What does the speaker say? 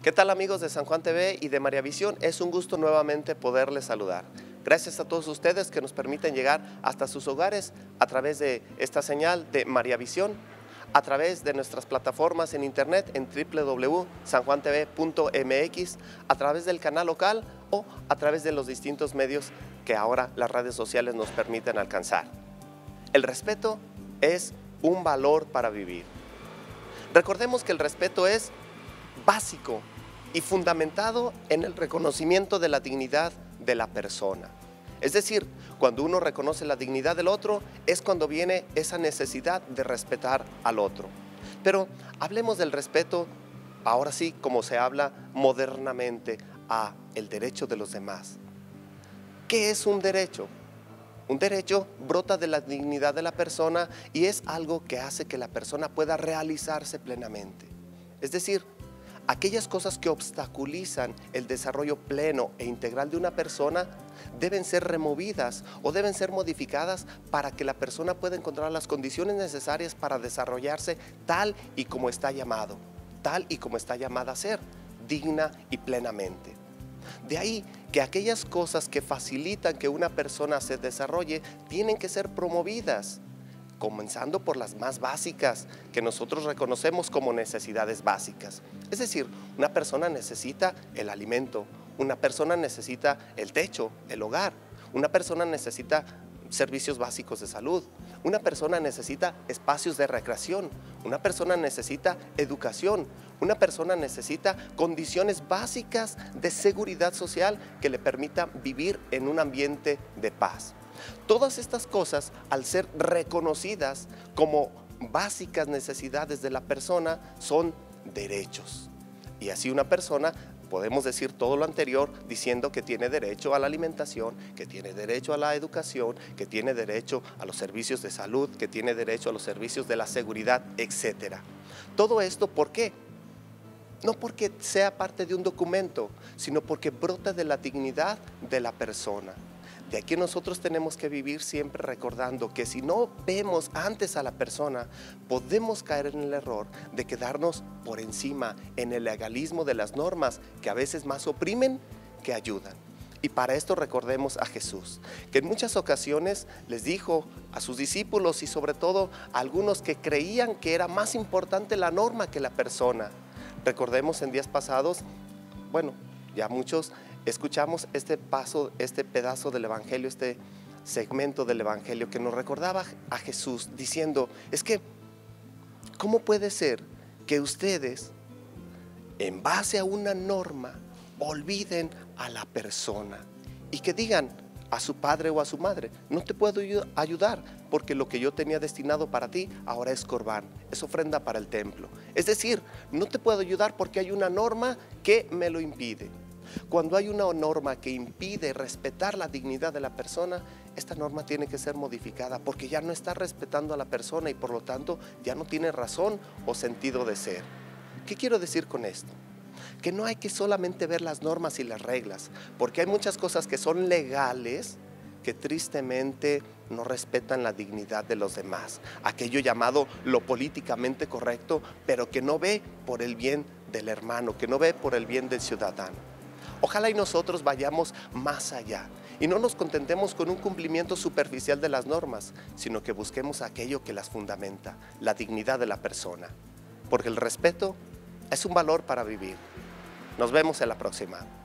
¿Qué tal, amigos de San Juan TV y de María Visión? Es un gusto nuevamente poderles saludar. Gracias a todos ustedes que nos permiten llegar hasta sus hogares a través de esta señal de María Visión, a través de nuestras plataformas en internet en www.sanjuantv.mx, a través del canal local o a través de los distintos medios que ahora las redes sociales nos permiten alcanzar. El respeto es un valor para vivir. Recordemos que el respeto es básico y fundamentado en el reconocimiento de la dignidad de la persona. Es decir, cuando uno reconoce la dignidad del otro, es cuando viene esa necesidad de respetar al otro. Pero hablemos del respeto, ahora sí, como se habla modernamente, a el derecho de los demás. ¿Qué es un derecho? Un derecho brota de la dignidad de la persona y es algo que hace que la persona pueda realizarse plenamente. Es decir, aquellas cosas que obstaculizan el desarrollo pleno e integral de una persona deben ser removidas o deben ser modificadas para que la persona pueda encontrar las condiciones necesarias para desarrollarse tal y como está llamado, tal y como está llamada a ser, digna y plenamente. De ahí que aquellas cosas que facilitan que una persona se desarrolle tienen que ser promovidas, comenzando por las más básicas, que nosotros reconocemos como necesidades básicas. Es decir, una persona necesita el alimento, una persona necesita el techo, el hogar, una persona necesita servicios básicos de salud, una persona necesita espacios de recreación, una persona necesita educación, una persona necesita condiciones básicas de seguridad social que le permitan vivir en un ambiente de paz. Todas estas cosas, al ser reconocidas como básicas necesidades de la persona, son derechos. Y así una persona, podemos decir todo lo anterior diciendo que tiene derecho a la alimentación, que tiene derecho a la educación, que tiene derecho a los servicios de salud, que tiene derecho a los servicios de la seguridad, etc. Todo esto, ¿por qué? No porque sea parte de un documento, sino porque brota de la dignidad de la persona. De aquí nosotros tenemos que vivir siempre recordando que si no vemos antes a la persona, podemos caer en el error de quedarnos por encima en el legalismo de las normas que a veces más oprimen que ayudan. Y para esto recordemos a Jesús, que en muchas ocasiones les dijo a sus discípulos y sobre todo a algunos que creían que era más importante la norma que la persona. Recordemos en días pasados, bueno, ya muchos escuchamos este pedazo del Evangelio, este segmento del Evangelio que nos recordaba a Jesús diciendo, es que, ¿cómo puede ser que ustedes, en base a una norma, olviden a la persona y que digan a su padre o a su madre, no te puedo ayudar porque lo que yo tenía destinado para ti ahora es corbán, es ofrenda para el templo? Es decir, no te puedo ayudar porque hay una norma que me lo impide. Cuando hay una norma que impide respetar la dignidad de la persona, esta norma tiene que ser modificada porque ya no está respetando a la persona y por lo tanto ya no tiene razón o sentido de ser. ¿Qué quiero decir con esto? Que no hay que solamente ver las normas y las reglas, porque hay muchas cosas que son legales que tristemente no respetan la dignidad de los demás. Aquello llamado lo políticamente correcto, pero que no ve por el bien del hermano, que no ve por el bien del ciudadano. Ojalá y nosotros vayamos más allá y no nos contentemos con un cumplimiento superficial de las normas, sino que busquemos aquello que las fundamenta, la dignidad de la persona. Porque el respeto es un valor para vivir. Nos vemos en la próxima.